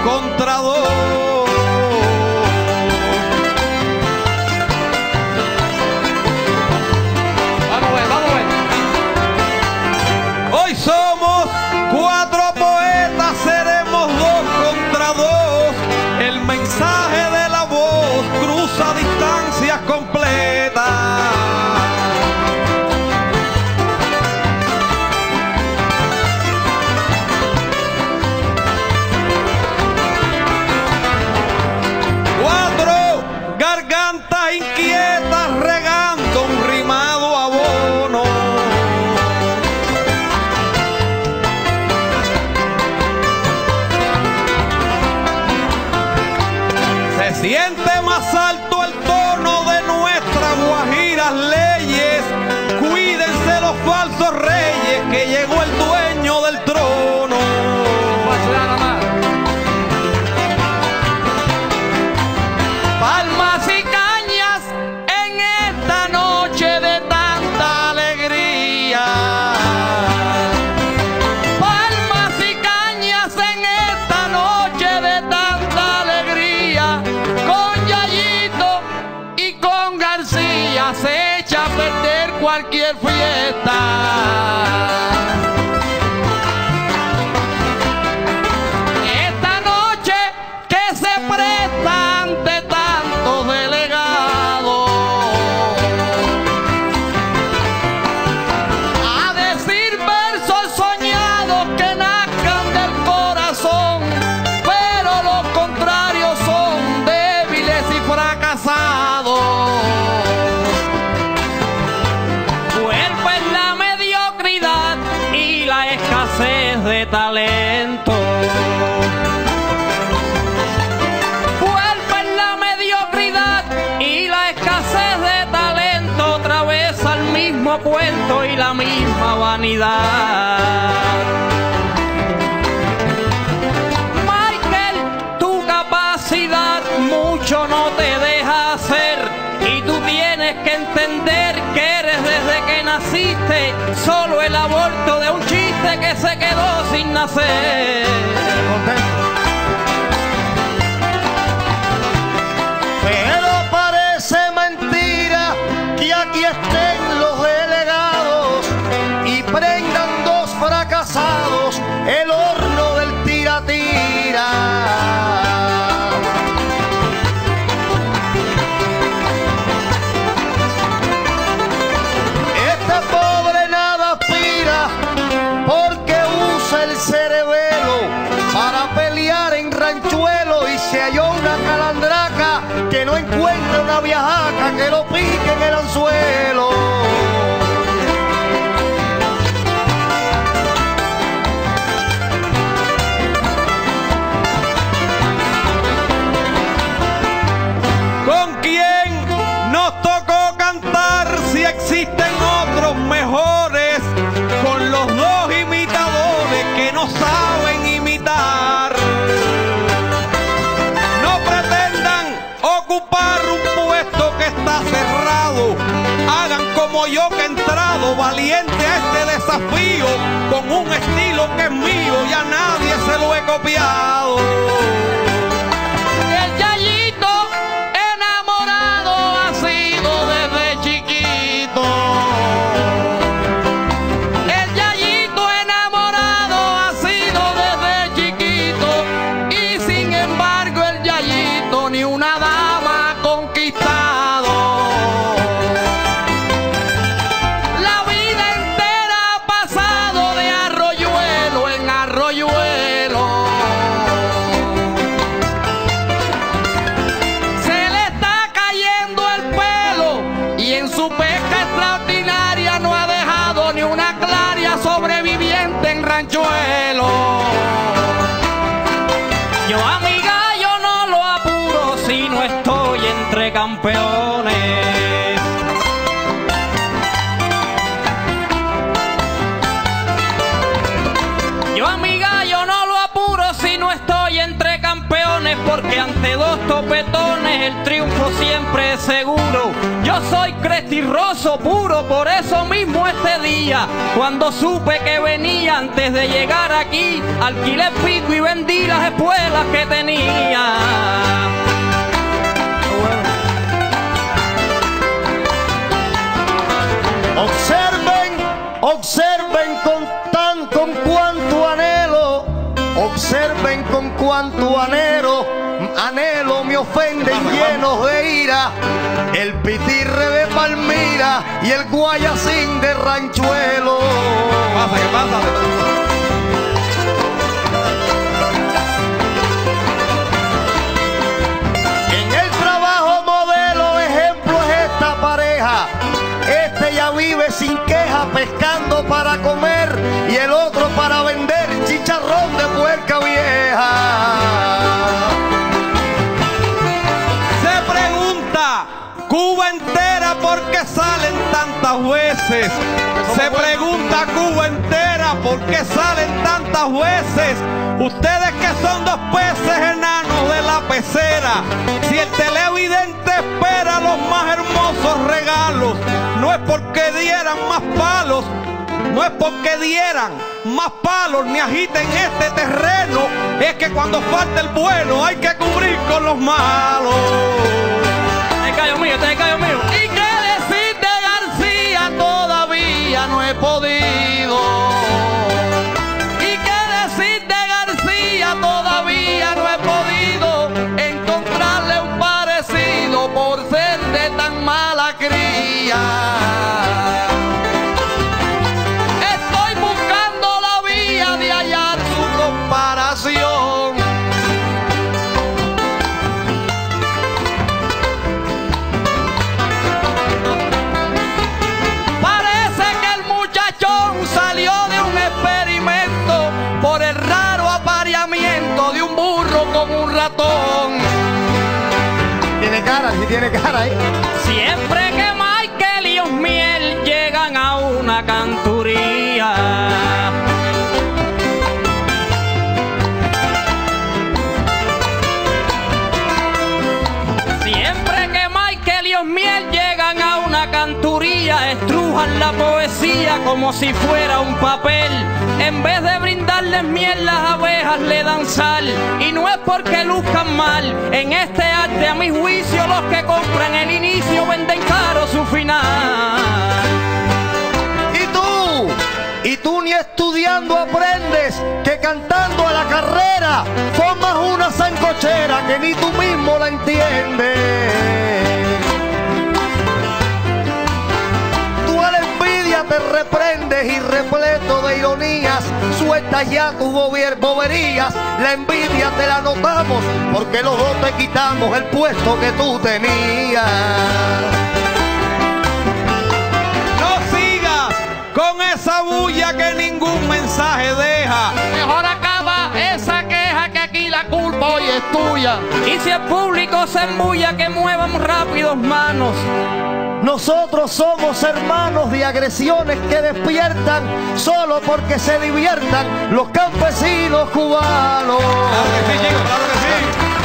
contra dos. Vamos a ver, vamos a ver. Hoy somos 4 poetas, seremos 2 contra 2. El mensaje de la voz cruza distancias completas. Inquietas regando un rimado abono. Se siente más alto el tono de nuestras guajiras leyes. Cuídense los falsos reyes, que llegó el dueño del trono. Palmas y se echa a perder cualquier fiesta. Esta noche que se presta ante tantos delegados a decir versos soñados que nazcan del corazón, pero los contrarios son débiles y fracasados. Escasez de talento, vuelve en la mediocridad y la escasez de talento, otra vez al mismo cuento y la misma vanidad. Michael, tu capacidad mucho no te deja hacer y tú tienes que entender que eres desde que naciste solo el aborto de un chiste que se quedó sin nacer. Pero parece mentira que aquí estén los delegados y prendan 2 fracasados el horno del tira-tira. Para pelear en ranchuelo y se halló una calandraca que no encuentra una viajaca que lo pique en el anzuelo. ¿Con quién nos tocó cantar si existen otros mejores? Con los 2 imitadores que no saben imitar. No pretendan ocupar un puesto que está cerrado. Hagan como yo que he entrado valiente a este desafío, con un estilo que es mío y a nadie se lo he copiado. El Yayito enamorado ha sido desde chiquito. El Yayito enamorado ha sido desde chiquito y sin embargo el Yayito ni una dama ha conquistado. La vida entera ha pasado de arroyuelo en arroyuelo. Se le está cayendo el pelo y en su pesca extraordinaria no ha dejado ni una claria sobreviviente en ranchuelo. Yo a mi gallo no lo apuro si no estoy entre campeones. Yo a mi gallo no lo apuro si no estoy entre campeones. campeones, porque ante dos topetones el triunfo siempre es seguro. Yo soy crestirroso puro, por eso mismo este día, cuando supe que venía antes de llegar aquí, alquilé pico y vendí las espuelas que tenía. Observen con cuánto anhelo, observen con cuánto anhelo me ofenden llenos de ira, el pitirre de Palmira y el guayacín de Ranchuelo. ¿Qué pasa? En el trabajo modelo ejemplo es esta pareja. Este ya vive sin queja pescando para comer y el otro para vender chicharrón de puerca vieja. Se pregunta Cuba entera por qué salen tantas veces. Se pregunta Cuba entera por qué salen tantas veces. Ustedes que son dos peces enanos de la pecera. Si el televidente espera los más hermosos regalos, no es porque dieran más palos, no es porque dieran más palos ni agiten este terreno, es que cuando falta el bueno hay que cubrir con los malos. Te callo mío, te callo mío. ¿Y qué decir de García? Todavía no he podido. ¿Y qué decir de García? Todavía no he podido encontrarle un parecido por ser de tan mala cría. Estoy buscando la vía de hallar su comparación. Parece que el muchachón salió de un experimento por el raro apareamiento de un burro con un ratón. Tiene cara, ¿eh? Siempre que Michael y Osmiel llegan a una canturía, siempre que Michael y Osmiel llegan a una canturía, estrujan la poesía como si fuera un papel. En vez de brindarles miel, las abejas le dan sal. Y no es porque luzcan mal. En este arte, a mi juicio, los que compran el inicio venden caro su final. Y tú ni estudiando aprendes, que cantando a la carrera formas una sancochera que ni tú mismo la entiendes. Tú a la envidia te reprendes y repleto de ironías sueltas ya tus boberías. La envidia te la notamos porque los dos te quitamos el puesto que tú tenías. Con esa bulla que ningún mensaje deja. Mejor acaba esa queja, que aquí la culpa hoy es tuya. Y si el público se embulla, que muevan rápidos manos. Nosotros somos hermanos de agresiones que despiertan solo porque se diviertan los campesinos cubanos. Claro que sí, chicos, claro que sí.